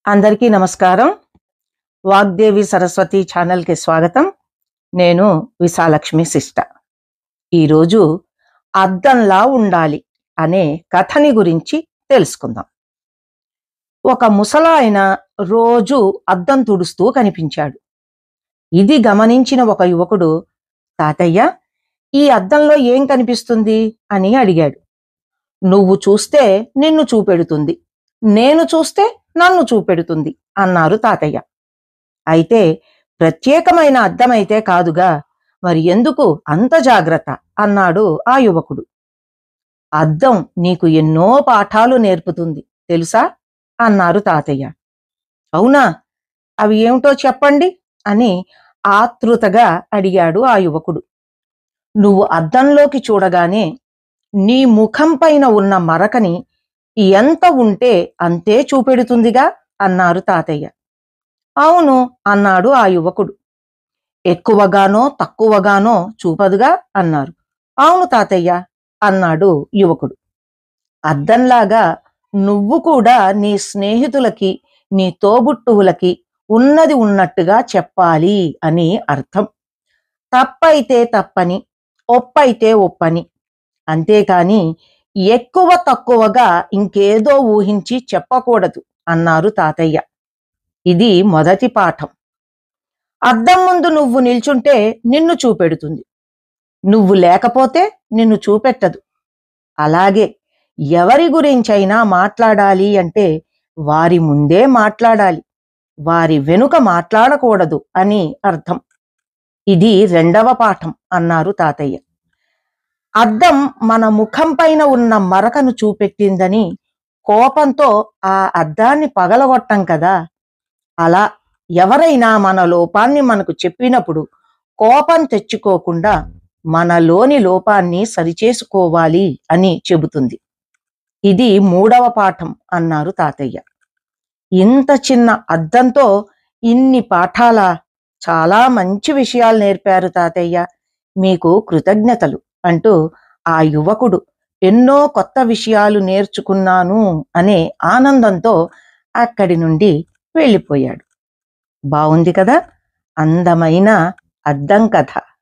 అందరికీ నమస్కారం. వాగ్దేవి సరస్వతి ఛానల్కి స్వాగతం. నేను విశాలక్ష్మి సిస్ట. ఈరోజు అద్దంలా ఉండాలి అనే కథని గురించి తెలుసుకుందాం. ఒక ముసలాయన రోజు అద్దం తుడుస్తూ కనిపించాడు. ఇది గమనించిన ఒక యువకుడు, తాతయ్య, ఈ అద్దంలో ఏం కనిపిస్తుంది అని అడిగాడు. నువ్వు చూస్తే నిన్ను చూపెడుతుంది, నేను చూస్తే నన్ను చూపెడుతుంది అన్నారు తాతయ్య. అయితే ప్రత్యేకమైన అద్దమైతే కాదుగా, మరి ఎందుకు అంత జాగ్రత్త అన్నాడు ఆ యువకుడు. అద్దం నీకు ఎన్నో పాఠాలు నేర్పుతుంది తెలుసా అన్నారు తాతయ్య. అవునా, అవి ఏమిటో చెప్పండి అని ఆతృతగా అడిగాడు ఆ యువకుడు. నువ్వు అద్దంలోకి చూడగానే నీ ముఖం పైన ఉన్న మరకని ఎంత ఉంటే అంతే చూపెడుతుందిగా అన్నారు తాతయ్య. అవును అన్నాడు ఆ యువకుడు. ఎక్కువగానో తక్కువగానో చూపదుగా అన్నారు. అవును తాతయ్య అన్నాడు యువకుడు. అద్దంలాగా నువ్వు కూడా నీ స్నేహితులకి, నీ తోబుట్టువులకి ఉన్నది ఉన్నట్టుగా చెప్పాలి అని అర్థం. తప్పైతే తప్పని, ఒప్పైతే ఒప్పని, అంతేకాని ఎక్కువ తక్కువగా ఇంకేదో ఊహించి చెప్పకూడదు అన్నారు తాతయ్య. ఇది మొదటి పాఠం. అద్దం ముందు నువ్వు నిల్చుంటే నిన్ను చూపెడుతుంది, నువ్వు లేకపోతే నిన్ను చూపెట్టదు. అలాగే ఎవరి గురించైనా మాట్లాడాలి అంటే వారి ముందే మాట్లాడాలి, వారి వెనుక మాట్లాడకూడదు అని అర్థం. ఇది రెండవ పాఠం అన్నారు తాతయ్య. అద్దం మన ముఖం పైన ఉన్న మరకను చూపెట్టిందని కోపంతో ఆ అద్దాన్ని పగలగొట్టం కదా. అలా ఎవరైనా మన లోపాన్ని మనకు చెప్పినప్పుడు కోపం తెచ్చుకోకుండా మనలోని లోపాన్ని సరిచేసుకోవాలి అని చెబుతుంది. ఇది మూడవ పాఠం అన్నారు తాతయ్య. ఇంత చిన్న అద్దంతో ఇన్ని పాఠాల, చాలా మంచి విషయాలు నేర్పారు తాతయ్య, మీకు కృతజ్ఞతలు అంటూ ఆ యువకుడు ఎన్నో కొత్త విషయాలు నేర్చుకున్నాను అనే ఆనందంతో అక్కడి నుండి వెళ్ళిపోయాడు. బావుంది కదా అందమైన అద్దం కథ.